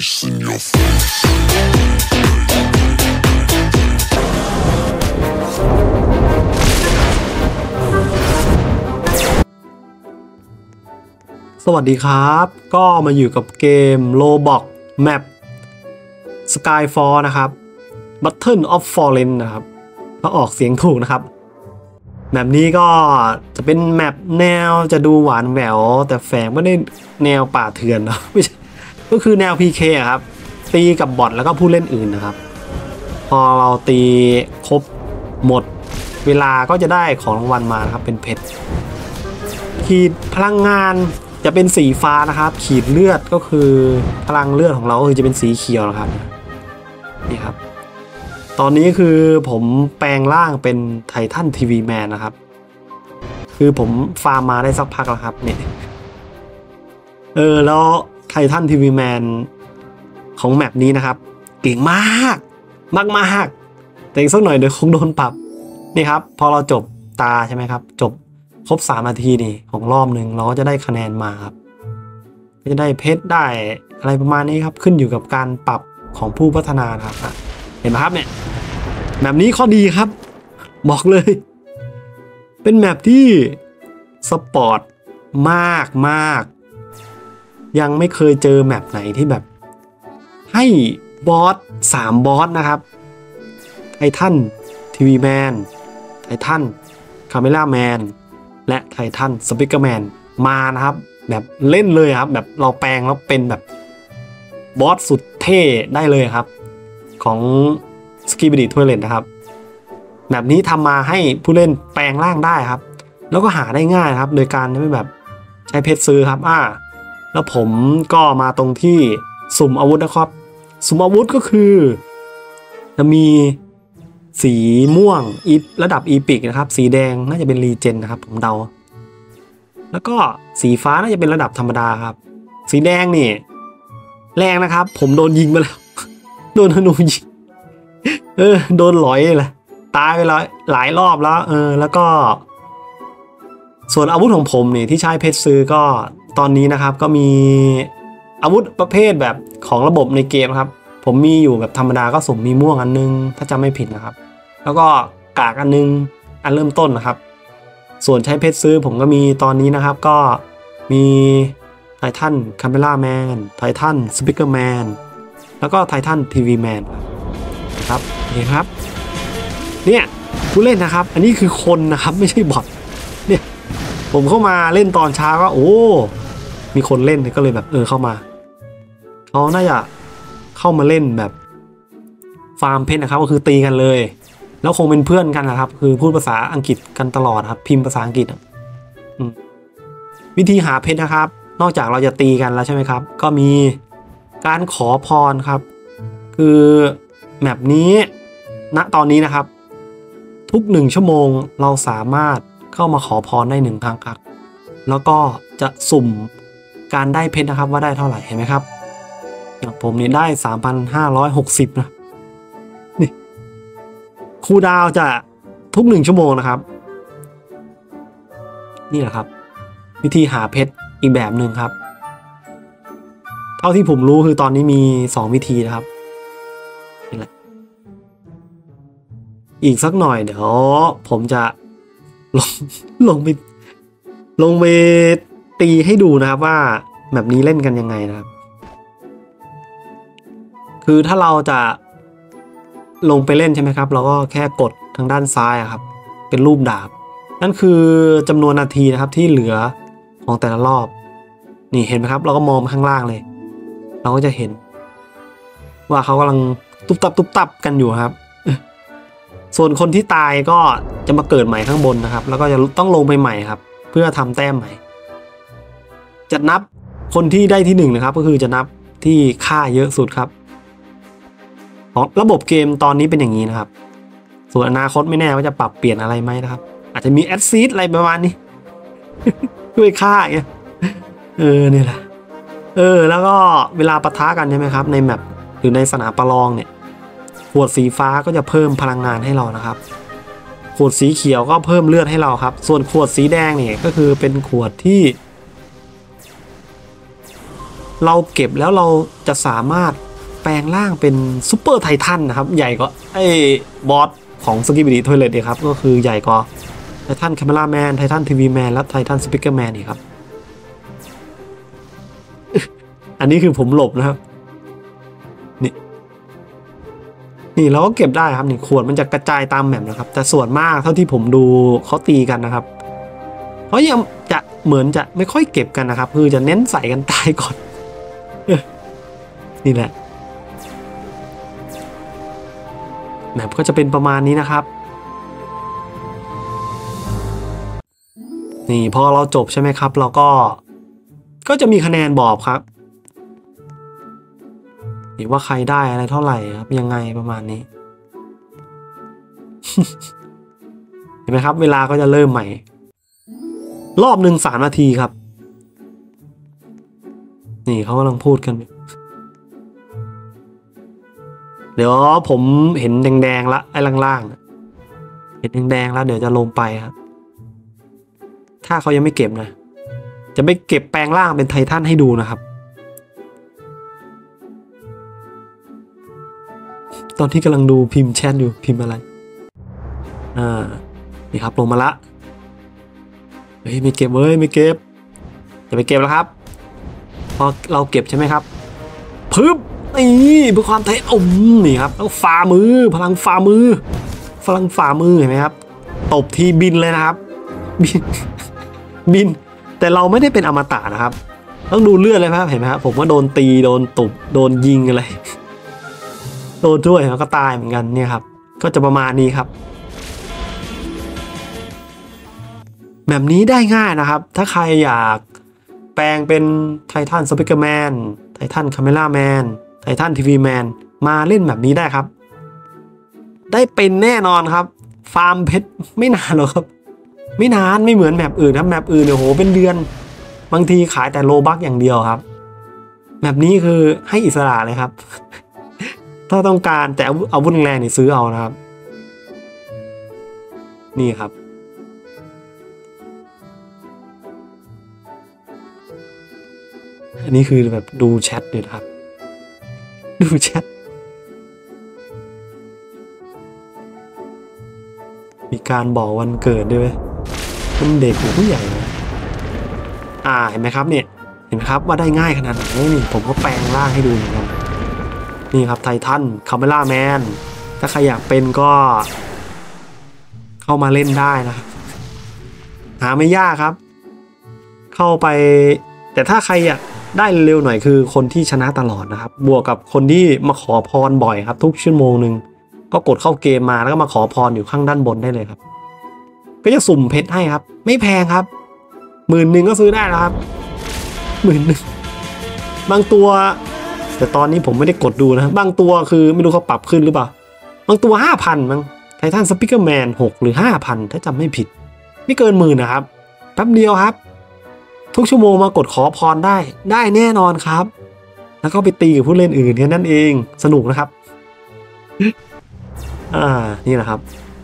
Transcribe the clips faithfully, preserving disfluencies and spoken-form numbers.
face in your face. สวัสดีครับก็มาอยู่กับเกม Roblox Map Skyfall นะครับ Battle of Fallen นะครับถ้าออกเสียงถูกนะครับแมปนี้ก็จะเป็นแมปแนวจะดูหวานแหววแต่แฝงไม่ได้แนวป่าเถื่อนนะไม่ใช่ก็คือแนว พี เค ครับตีกับบอทแล้วก็ผู้เล่นอื่นนะครับพอเราตีครบหมดเวลาก็จะได้ของรางวัลมานะครับเป็นเพชรขีดพลังงานจะเป็นสีฟ้านะครับขีดเลือดก็คือพลังเลือดของเราก็คือจะเป็นสีเขียวนะครับนี่ครับตอนนี้คือผมแปลงร่างเป็นไททันทีวีแมนนะครับคือผมฟาร์มมาได้สักพักแล้วครับเนี่ยเออแล้วไททันทีวีแมนของแมปนี้นะครับเก่งมากมากมากแต่อีกสักหน่อยเดี๋ยวคงโดนปรับนี่ครับพอเราจบตาใช่ไหมครับจบครบสามนาทีนี่ของรอบหนึ่งเราก็จะได้คะแนนมาครับก็จะได้เพชรได้อะไรประมาณนี้ครับขึ้นอยู่กับการปรับของผู้พัฒนานะครับเห็นไหมครับเนี่ยแมปนี้ข้อดีครับบอกเลยเป็นแมปที่สปอร์ตมากมากยังไม่เคยเจอแมปไหนที่แบบให้บอสสามบอสนะครับไททันทีวีแมนไททันคาเมล่าแมนและไททันสปิเกอร์แมนมานะครับแบบเล่นเลยครับแบบเราแปลงแล้วเป็นแบบบอสสุดเท่ได้เลยครับของสกีบิดิทเวเลนนะครับแบบนี้ทำมาให้ผู้เล่นแปลงร่างได้ครับแล้วก็หาได้ง่ายครับโดยการไม่แบบใช้เพชรซื้อครับอ่าแล้วผมก็มาตรงที่สุ่มอาวุธนะครับสุ่มอาวุธก็คือจะมีสีม่วงอีระดับอีพิกนะครับสีแดงน่าจะเป็นรีเจนนะครับผมเดาแล้วก็สีฟ้าน่าจะเป็นระดับธรรมดาครับสีแดงนี่แรงนะครับผมโดนยิงมาแล้วโดนธนูยิงเออโดนหลอยเลยตายไปหลายหลายรอบแล้วเออแล้วก็ส่วนอาวุธของผมนี่ที่ใช้เพชรซื้อก็ตอนนี้นะครับก็มีอาวุธประเภทแบบของระบบในเกมครับผมมีอยู่แบบธรรมดาก็สุ่มมีม่วงอันนึงถ้าจำไม่ผิดนะครับแล้วก็กากอันนึงอันเริ่มต้นนะครับส่วนใช้เพชรซื้อผมก็มีตอนนี้นะครับก็มีไททันคาเมล่าแมนไททันสปิเกอร์แมนแล้วก็ไททันทีวีแมนครับนี่ครับเนี่ยผู้เล่นนะครับอันนี้คือคนนะครับไม่ใช่บอทเนี่ยผมเข้ามาเล่นตอนเช้าก็โอ้มีคนเล่นก็เลยแบบเออเข้ามาเขาน่าจะเข้ามาเล่นแบบฟาร์มเพชรนะครับก็คือตีกันเลยแล้วคงเป็นเพื่อนกันนะครับคือพูดภาษาอังกฤษกันตลอดครับพิมพ์ภาษาอังกฤษวิธีหาเพชรนะครับนอกจากเราจะตีกันแล้วใช่ไหมครับก็มีการขอพรครับคือแมปนี้ณตอนนี้นะครับทุกหนึ่งชั่วโมงเราสามารถเข้ามาขอพรได้หนึ่งครั้งครับแล้วก็จะสุ่มการได้เพชรนะครับว่าได้เท่าไหร่เห็นไหมครับอย่างผมนี่ได้ สามพันห้าร้อยหกสิบ นะนี่คูลดาวน์จะทุกหนึ่งชั่วโมงนะครับนี่แหละครับวิธีหาเพชรอีกแบบหนึ่งครับเท่าที่ผมรู้คือตอนนี้มีสองวิธีนะครับนี่แหละอีกสักหน่อยเดี๋ยวผมจะลงลงไปลงไปตีให้ดูนะครับว่าแบบนี้เล่นกันยังไงนะครับคือถ้าเราจะลงไปเล่นใช่ไหมครับเราก็แค่กดทางด้านซ้ายครับเป็นรูปดาบนั่นคือจำนวนนาทีนะครับที่เหลือของแต่ละรอบนี่เห็นไหมครับเราก็มองข้างล่างเลยเราก็จะเห็นว่าเขากำลังตุ๊บตับตุ๊บตับกันอยู่ครับส่วนคนที่ตายก็จะมาเกิดใหม่ข้างบนนะครับแล้วก็จะต้องลงไปใหม่ครับเพื่อทำแต้มใหม่จะนับคนที่ได้ที่หนึ่งนะครับก็คือจะนับที่ค่าเยอะสุดครับของระบบเกมตอนนี้เป็นอย่างนี้นะครับส่วนอนาคตไม่แน่ว่าจะปรับเปลี่ยนอะไรไหมนะครับอาจจะมีแอดซีดอะไรประมาณนี้ด้วยค่าอย่างเงี้ยเออนี่แหละเออแล้วก็เวลาปะทะกันใช่ไหมครับในแมปหรือในสนามประลองเนี่ยขวดสีฟ้าก็จะเพิ่มพลังงานให้เรานะครับขวดสีเขียวก็เพิ่มเลือดให้เราครับส่วนขวดสีแดงเนี่ยก็คือเป็นขวดที่เราเก็บแล้วเราจะสามารถแปลงร่างเป็นซูเปอร์ไททันนะครับใหญ่กว่าไอ้บอสของสกิบิดิทอยเลตเลยครับก็คือใหญ่กว่าไททันแคมเมราแมนไททันทีวีแมนและไททันสปีกเกอร์แมนอีกครับ อันนี้คือผมหลบนะครับนี่นี่เราก็เก็บได้ครับนี่ขวดมันจะกระจายตามแมปนะครับแต่ส่วนมากเท่าที่ผมดูเขาตีกันนะครับเพราะยังจะเหมือนจะไม่ค่อยเก็บกันนะครับคือจะเน้นใส่กันตายก่อน นี่แหละแมปก็จะเป็นประมาณนี้นะครับนี่พอเราจบใช่ไหมครับเราก็ก็จะมีคะแนนบอกครับนี่ว่าใครได้อะไรเท่าไหร่ครับยังไงประมาณนี้ เห็นไหมครับเวลาก็จะเริ่มใหม่รอบหนึ่งสามนาทีครับนี่เขากำลังพูดกันเดี๋ยวผมเห็นแดงๆละไอ้ล่างๆเห็นแดงๆแล้วเดี๋ยวจะลงไปครับถ้าเขายังไม่เก็บนะจะไม่เก็บแปลงร่างเป็นไททันให้ดูนะครับตอนที่กำลังดูพิมพ์แชทอยู่พิมพ์อะไรอ่านี่ครับลงมาละเฮ้ยไม่เก็บเว้ยไม่เก็บจะไปเก็บแล้วครับพอเราเก็บใช่ไหมครับปึ๊บนี่เพื่อความเท่อมนี่ครับแล้วฝ่ามือพลังฝ่ามือพลังฝ่ามือเห็นไหมครับตบทีบินเลยนะครับบินบินแต่เราไม่ได้เป็นอมตะนะครับต้องดูเลือดเลยครับเห็นไหมครับผมว่าโดนตีโดนตบโดนยิงอะไรโดนด้วยแล้วก็ตายเหมือนกันเนี่ยครับก็จะประมาณนี้ครับแบบนี้ได้ง่ายนะครับถ้าใครอยากแปลงเป็นไททันสปีกเกอร์แมนไททันคาเมล่าแมนไททันทีวีแมนมาเล่นแบบนี้ได้ครับได้เป็นแน่นอนครับฟาร์มเพชรไม่นานหรอกครับไม่นานไม่เหมือนแมปอื่นครับแมปอื่นเนี่ยโหเป็นเดือนบางทีขายแต่โลบัคอย่างเดียวครับแบบนี้คือให้อิสระเลยครับ ถ้าต้องการแต่อาวุธแรงนี่ซื้อเอานะครับนี่ครับอันนี้คือแบบดูแชทเลยครับดูแชทมีการบอกวันเกิดด้วยมันเด็กหรือผู้ใหญ่นะอ่าเห็นไหมครับเนี่ยเห็นไหมครับว่าได้ง่ายขนาดไหนนี่ผมก็แปลงร่างให้ดูเหมือนกันนี่ครับไททันคาเมล่าแมนถ้าใครอยากเป็นก็เข้ามาเล่นได้นะครับหาไม่ยากครับเข้าไปแต่ถ้าใครอยากได้เร็วหน่อยคือคนที่ชนะตลอดนะครับบวกกับคนที่มาขอพรบ่อยครับทุกชั่วโมงหนึ่งก็กดเข้าเกมมาแล้วก็มาขอพรอยู่ข้างด้านบนได้เลยครับก็จะสุ่มเพชรให้ครับไม่แพงครับหมื่นหนึ่งก็ซื้อได้แล้วครับหมื่นหนึ่งบางตัวแต่ตอนนี้ผมไม่ได้กดดูนะบางตัวคือไม่รู้เขาปรับขึ้นหรือเปล่าบางตัวห้าพันมั้งไททันสปีกเกอร์แมนหกหรือห้าพันถ้าจำไม่ผิดไม่เกินหมื่นนะครับแป๊บเดียวครับทุกชั่วโมงมากดขอพรได้ได้แน่นอนครับแล้วก็ไปตีกับผู้เล่นอื่นแค่นั้นเองสนุกนะครับอ่านี่แหละครับ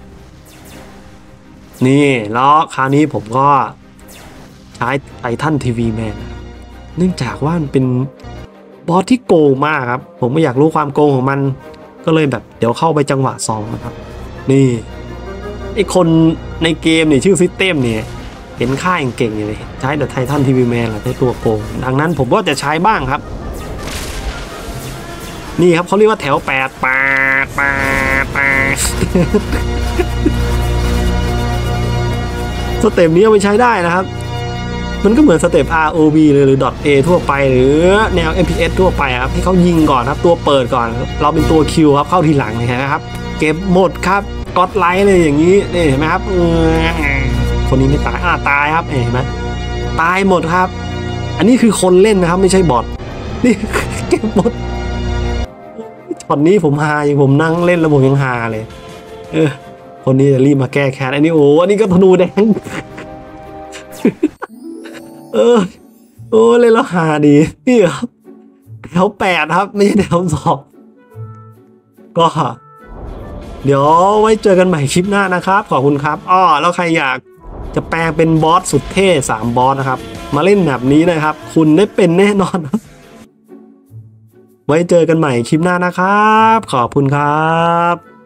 นี่แล้วคราวนี้ผมก็ใช้ไททันทีวีแมนเนื่องจากว่ามันเป็นบอสที่โกงมากครับผมไม่อยากรู้ความโกงของมันก็เลยแบบเดี๋ยวเข้าไปจังหวะสองนะครับนี่ไอคนในเกมนี่ชื่อซิสเต็มเนี่ยเห็นค่าเก่งๆเลยใช้แต่ไททันทีวีแมนแหละใช้ตัวโกงดังนั้นผมก็จะใช้บ้างครับนี่ครับเขาเรียกว่าแถวแปดปาดปาดปาดสเต็ปนี้เอาไปใช้ได้นะครับมันก็เหมือนสเต็ป อาร์ โอ วี เลยหรือ .A ทั่วไปหรือแนว เอ็ม พี เอส ทั่วไปครับที่เขายิงก่อนครับตัวเปิดก่อนเราเป็นตัวคิวครับเข้าทีหลังนะครับเก็บหมดครับกดไลค์เลยอย่างนี้นี่เห็นไหมครับคนนี้ไม่ตายอ่าตายครับเห็นไหมตายหมดครับอันนี้คือคนเล่นนะครับไม่ใช่บอทนี่เก็บหมดช็อตนี้ผมฮาอย่างผมนั่งเล่นแล้วผมยังฮาเลยเออคนนี้จะรีบมาแก้แค้นอันนี้โอ้อันนี้ก็ธนูแดงเออโอ้เล่นแล้วฮาดีนี่ครับแถวแปดครับไม่ใช่แถวสองก็เดี๋ยวไว้เจอกันใหม่คลิปหน้านะครับขอบคุณครับอ้อแล้วใครอยากจะแปลงเป็นบอสสุดเท่สามบอสนะครับมาเล่นแบบนี้นะครับคุณได้เป็นแน่นอนไว้เจอกันใหม่คลิปหน้านะครับขอบคุณครับ